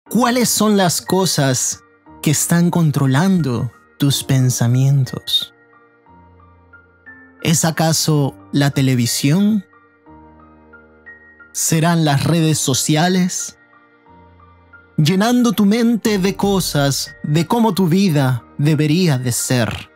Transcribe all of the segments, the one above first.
¿Cuáles son las cosas que están controlando tus pensamientos? ¿Es acaso la televisión? ¿Serán las redes sociales? Llenando tu mente de cosas de cómo tu vida debería de ser.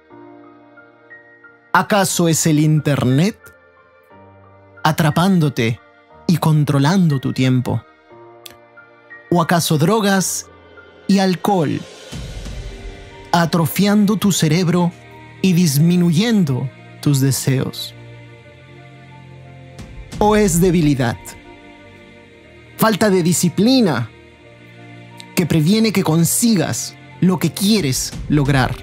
¿Acaso es el internet? Atrapándote y controlando tu tiempo. ¿O acaso drogas y alcohol? Atrofiando tu cerebro y disminuyendo tus deseos. ¿O es debilidad? Falta de disciplina que previene que consigas lo que quieres lograr.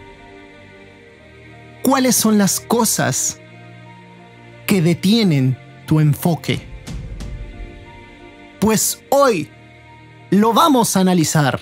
¿Cuáles son las cosas que detienen tu enfoque? Pues hoy lo vamos a analizar.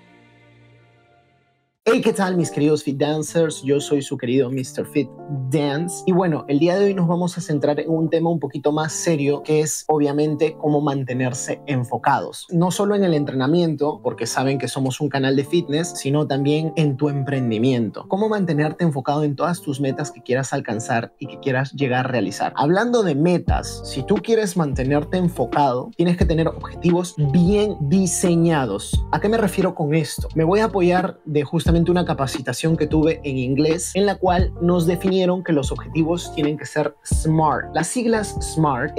Hey, ¿qué tal mis queridos Fit Dancers? Yo soy su querido Mr. Fit Dance. Y bueno, el día de hoy nos vamos a centrar en un tema un poquito más serio, que es obviamente cómo mantenerse enfocados. No solo en el entrenamiento, porque saben que somos un canal de fitness, sino también en tu emprendimiento. Cómo mantenerte enfocado en todas tus metas que quieras alcanzar y que quieras llegar a realizar. Hablando de metas, si tú quieres mantenerte enfocado, tienes que tener objetivos bien diseñados. ¿A qué me refiero con esto? Me voy a apoyar de justamente una capacitación que tuve en inglés, en la cual nos definieron que los objetivos tienen que ser SMART. Las siglas SMART,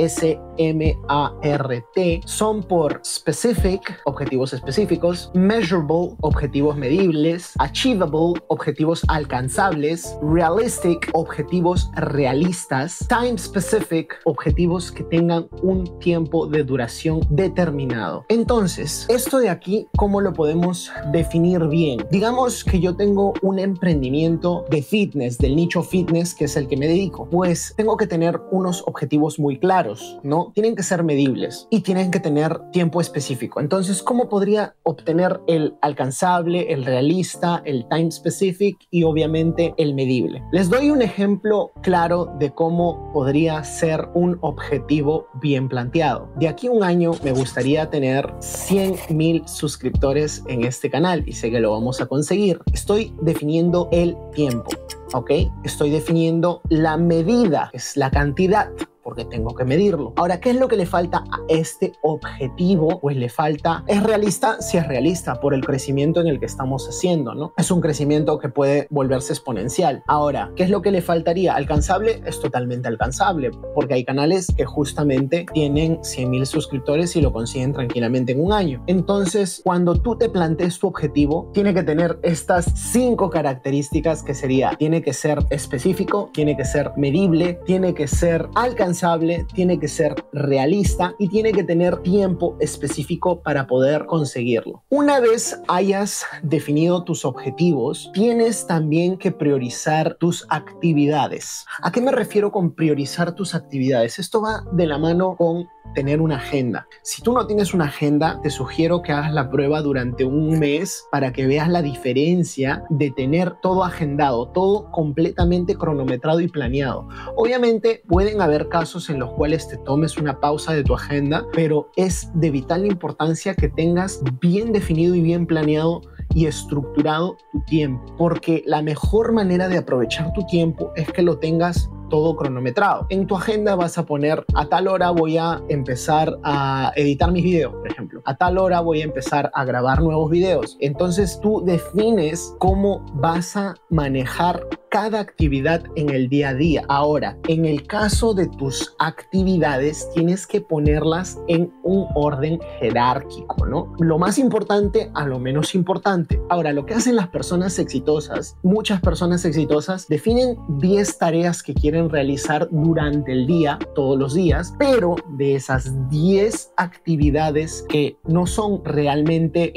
S-M-A-R-T, son por Specific, objetivos específicos; Measurable, objetivos medibles; Achievable, objetivos alcanzables; Realistic, objetivos realistas; Time Specific, objetivos que tengan un tiempo de duración determinado. Entonces, esto de aquí, ¿cómo lo podemos definir bien? Digamos que yo tengo un emprendimiento de fitness, del nicho fitness, que es el que me dedico. Pues tengo que tener unos objetivos muy claros, ¿no? Tienen que ser medibles y tienen que tener tiempo específico. Entonces, ¿cómo podría obtener el alcanzable, el realista, el time specific y obviamente el medible? Les doy un ejemplo claro de cómo podría ser un objetivo bien planteado. De aquí a un año me gustaría tener 100,000 suscriptores en este canal y sé que lo vamos a conseguir. Estoy definiendo el tiempo, ¿ok? Estoy definiendo la medida, es la cantidad, porque tengo que medirlo. Ahora, ¿qué es lo que le falta a este objetivo? Pues le falta, ¿es realista? Sí, es realista por el crecimiento en el que estamos haciendo, ¿no? Es un crecimiento que puede volverse exponencial. Ahora, ¿qué es lo que le faltaría? ¿Alcanzable? Es totalmente alcanzable, porque hay canales que justamente tienen 100,000 suscriptores y lo consiguen tranquilamente en un año. Entonces, cuando tú te plantees tu objetivo, tiene que tener estas 5 características, que sería, tiene que ser específico, tiene que ser medible, tiene que ser alcanzable, tiene que ser realista y tiene que tener tiempo específico para poder conseguirlo. Una vez hayas definido tus objetivos, tienes también que priorizar tus actividades. ¿A qué me refiero con priorizar tus actividades? Esto va de la mano con tener una agenda. Si tú no tienes una agenda, te sugiero que hagas la prueba durante un mes para que veas la diferencia de tener todo agendado, todo completamente cronometrado y planeado. Obviamente pueden haber casos en los cuales te tomes una pausa de tu agenda, pero es de vital importancia que tengas bien definido y bien planeado y estructurado tu tiempo, porque la mejor manera de aprovechar tu tiempo es que lo tengas todo cronometrado. En tu agenda vas a poner: a tal hora voy a empezar a editar mis videos, por ejemplo. A tal hora voy a empezar a grabar nuevos videos. Entonces tú defines cómo vas a manejar cada actividad en el día a día. Ahora, en el caso de tus actividades, tienes que ponerlas en un orden jerárquico, ¿no? Lo más importante a lo menos importante. Ahora, lo que hacen las personas exitosas, muchas personas exitosas, definen 10 tareas que quieren realizar durante el día, todos los días, pero de esas 10 actividades que no son realmente,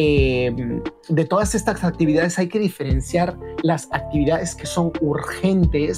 de todas estas actividades hay que diferenciar las actividades que son urgentes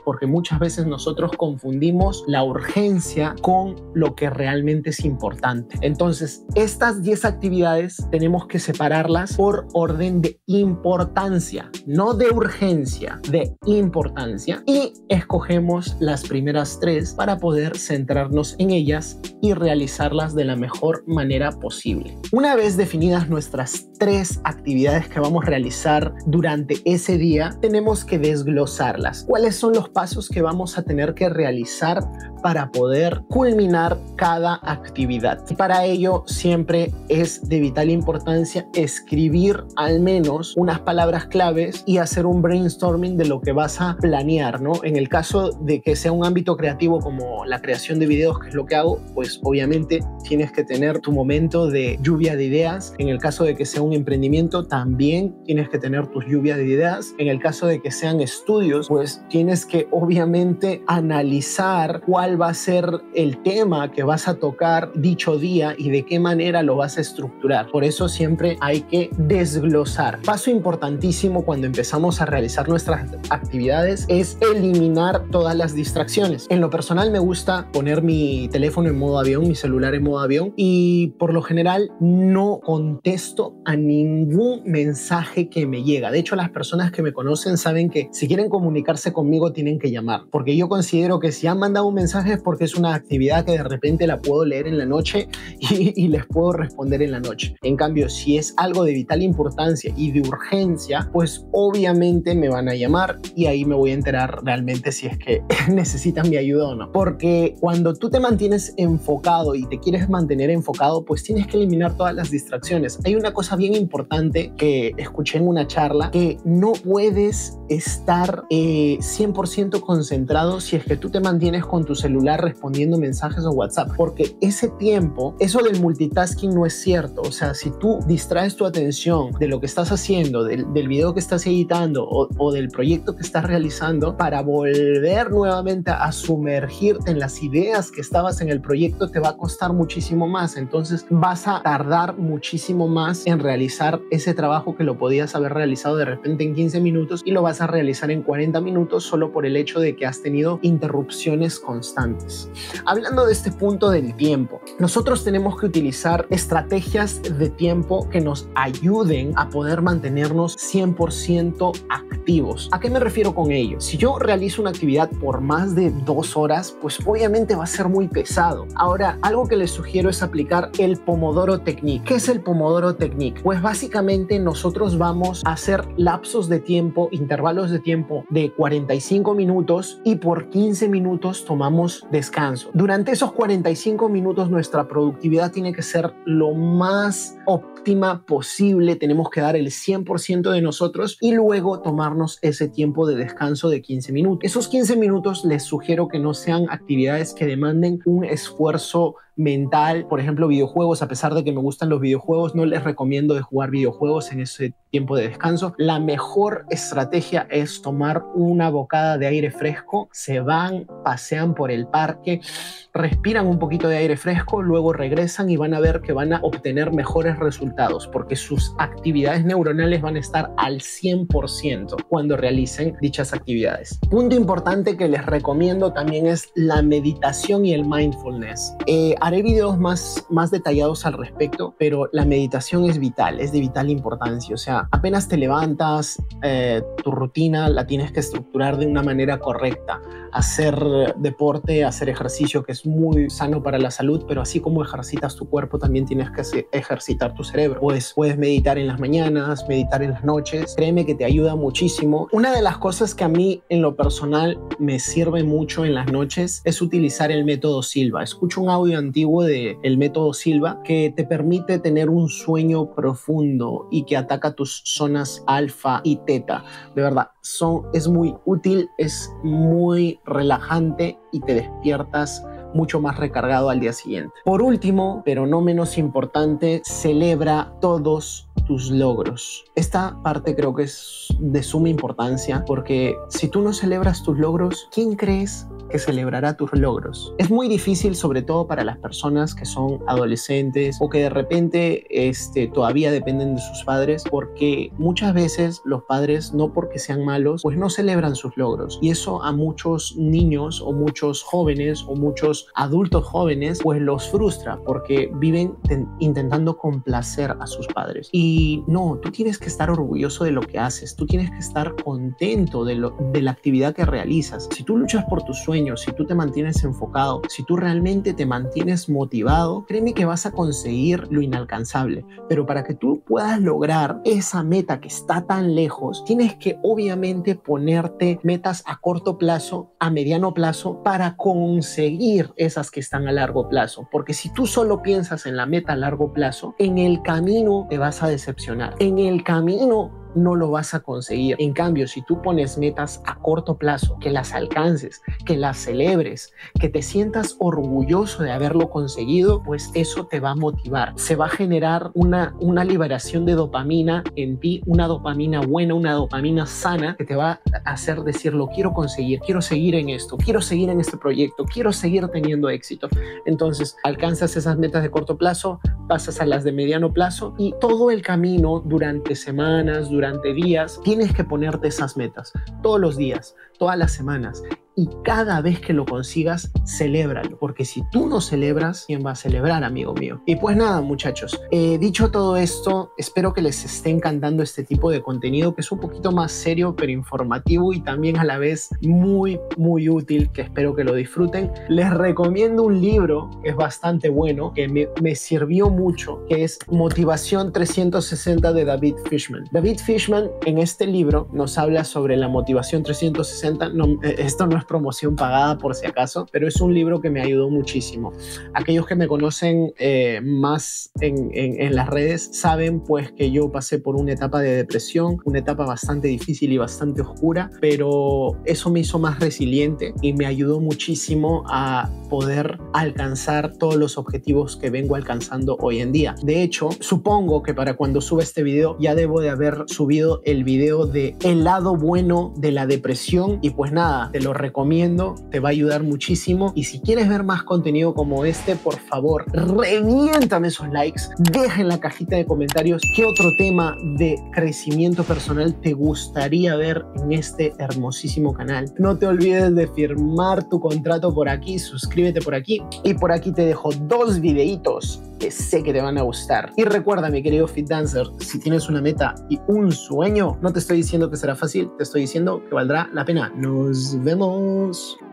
porque muchas veces nosotros confundimos la urgencia con lo que realmente es importante. Entonces, estas 10 actividades tenemos que separarlas por orden de importancia, no de urgencia, de importancia, y escogemos las primeras 3 para poder centrarnos en ellas y realizarlas de la mejor manera posible. Una vez definidas nuestras 3 actividades que vamos a realizar durante ese día, tenemos que desglosarlas. ¿Cuáles son los pasos que vamos a tener que realizar para poder culminar cada actividad? Y para ello siempre es de vital importancia escribir al menos unas palabras claves y hacer un brainstorming de lo que vas a planear, ¿no? En el caso de que sea un ámbito creativo como la creación de videos, que es lo que hago, pues obviamente tienes que tener tu momento de lluvia de ideas. En el caso de que sea un emprendimiento, también tienes que tener tus lluvias de ideas. En el caso de que sean estudios, pues tienes que obviamente analizar cuál va a ser el tema que vas a tocar dicho día y de qué manera lo vas a estructurar. Por eso siempre hay que desglosar. Paso importantísimo cuando empezamos a realizar nuestras actividades es eliminar todas las distracciones. En lo personal me gusta poner mi teléfono en modo avión, mi celular en modo avión, y por lo general no contesto a ningún mensaje que me llega. De hecho, las personas que me conocen saben que si quieren comunicarse conmigo tienen que llamar, porque yo considero que si han mandado un mensaje es porque es una actividad que de repente la puedo leer en la noche y les puedo responder en la noche. En cambio, si es algo de vital importancia y de urgencia, pues obviamente me van a llamar y ahí me voy a enterar realmente si es que necesitan mi ayuda o no. Porque cuando tú te mantienes enfocado y te quieres mantener enfocado, pues tienes que eliminar todas las distracciones. Hay una cosa bien importante que escuché en una charla, que no puedes estar 100% concentrado si es que tú te mantienes con tu celular respondiendo mensajes o WhatsApp, porque ese tiempo, eso del multitasking no es cierto. O sea, si tú distraes tu atención de lo que estás haciendo, del video que estás editando o del proyecto que estás realizando, para volver nuevamente a sumergirte en las ideas que estabas en el proyecto, te va a costar muchísimo más. Entonces vas a tardar muchísimo más en realizar ese trabajo que lo podías haber realizado de repente en 15 minutos y lo vas a realizar en 40 minutos solo por el hecho de que has tenido interrupciones constantes. Hablando de este punto del tiempo, nosotros tenemos que utilizar estrategias de tiempo que nos ayuden a poder mantenernos 100% activos. ¿A qué me refiero con ello? Si yo realizo una actividad por más de 2 horas, pues obviamente va a ser muy pesado. Ahora, algo que les sugiero es aplicar el Pomodoro Technique. ¿Qué es el Pomodoro Technique? Pues básicamente nosotros vamos a hacer lapsos de tiempo, intervalos de tiempo de 45 minutos y por 15 minutos tomamos descanso. Durante esos 45 minutos nuestra productividad tiene que ser lo más óptima posible. Tenemos que dar el 100% de nosotros y luego tomarnos ese tiempo de descanso de 15 minutos. Esos 15 minutos les sugiero que no sean actividades que demanden un esfuerzo mental. Por ejemplo, videojuegos. A pesar de que me gustan los videojuegos, no les recomiendo de jugar videojuegos en ese tiempo de descanso. La mejor estrategia es tomar una bocada de aire fresco, se van, pasean por el parque, respiran un poquito de aire fresco, luego regresan y van a ver que van a obtener mejores resultados porque sus actividades neuronales van a estar al 100% cuando realicen dichas actividades. Punto importante que les recomiendo también es la meditación y el mindfulness. Haré videos más detallados al respecto, pero la meditación es vital, es de vital importancia. O sea, apenas te levantas, tu rutina la tienes que estructurar de una manera correcta. Hacer deporte, hacer ejercicio, que es muy sano para la salud, pero así como ejercitas tu cuerpo, también tienes que ejercitar tu cerebro. Pues puedes meditar en las mañanas, meditar en las noches. Créeme que te ayuda muchísimo. Una de las cosas que a mí en lo personal me sirve mucho en las noches es utilizar el método Silva. Escucho un audio antiguo del método Silva que te permite tener un sueño profundo y que ataca tus zonas alfa y teta. De verdad, es muy útil, es muy relajante y te despiertas mucho más recargado al día siguiente. Por último, pero no menos importante, celebra todos tus logros. Esta parte creo que es de suma importancia porque si tú no celebras tus logros, ¿quién crees que celebrará tus logros? Es muy difícil, sobre todo para las personas que son adolescentes o que de repente todavía dependen de sus padres, porque muchas veces los padres, no porque sean malos, pues no celebran sus logros, y eso a muchos niños o muchos jóvenes o muchos adultos jóvenes pues los frustra porque viven intentando complacer a sus padres. Y no, tú tienes que estar orgulloso de lo que haces, tú tienes que estar contento de la actividad que realizas. Si tú luchas por tus sueños, si tú te mantienes enfocado, si tú realmente te mantienes motivado, créeme que vas a conseguir lo inalcanzable. Pero para que tú puedas lograr esa meta que está tan lejos, tienes que obviamente ponerte metas a corto plazo, a mediano plazo, para conseguir esas que están a largo plazo. Porque si tú solo piensas en la meta a largo plazo, en el camino te vas a decepcionar. En el camino no lo vas a conseguir. En cambio, si tú pones metas a corto plazo, que las alcances, que las celebres, que te sientas orgulloso de haberlo conseguido, pues eso te va a motivar. Se va a generar una liberación de dopamina en ti, una dopamina buena, una dopamina sana, que te va a hacer decir, lo quiero conseguir, quiero seguir en esto, quiero seguir en este proyecto, quiero seguir teniendo éxito. Entonces, alcanzas esas metas de corto plazo, pasas a las de mediano plazo, y todo el camino, durante semanas, durante días, tienes que ponerte esas metas, todos los días, todas las semanas. Y cada vez que lo consigas, celébralo, porque si tú no celebras, ¿quién va a celebrar, amigo mío? Y pues nada, muchachos, dicho todo esto, espero que les esté encantando este tipo de contenido, que es un poquito más serio pero informativo, y también a la vez muy útil, que espero que lo disfruten. Les recomiendo un libro que es bastante bueno, que me sirvió mucho, que es Motivación 360 de David Fishman. David Fishman en este libro nos habla sobre la motivación 360. Esto no es promoción pagada, por si acaso, pero es un libro que me ayudó muchísimo. Aquellos que me conocen más en las redes saben pues que yo pasé por una etapa de depresión, una etapa bastante difícil y bastante oscura, pero eso me hizo más resiliente y me ayudó muchísimo a poder alcanzar todos los objetivos que vengo alcanzando hoy en día. De hecho, supongo que para cuando suba este video ya debo de haber subido el video de el lado bueno de la depresión, y pues nada, te lo recomiendo, te va a ayudar muchísimo. Y si quieres ver más contenido como este, por favor, reviéntame esos likes, deja en la cajita de comentarios qué otro tema de crecimiento personal te gustaría ver en este hermosísimo canal. No te olvides de firmar tu contrato por aquí, suscríbete por aquí, y por aquí te dejo 2 videitos que sé que te van a gustar. Y recuerda, mi querido Fit Dancer, si tienes una meta y un sueño, no te estoy diciendo que será fácil, te estoy diciendo que valdrá la pena. Nos vemos.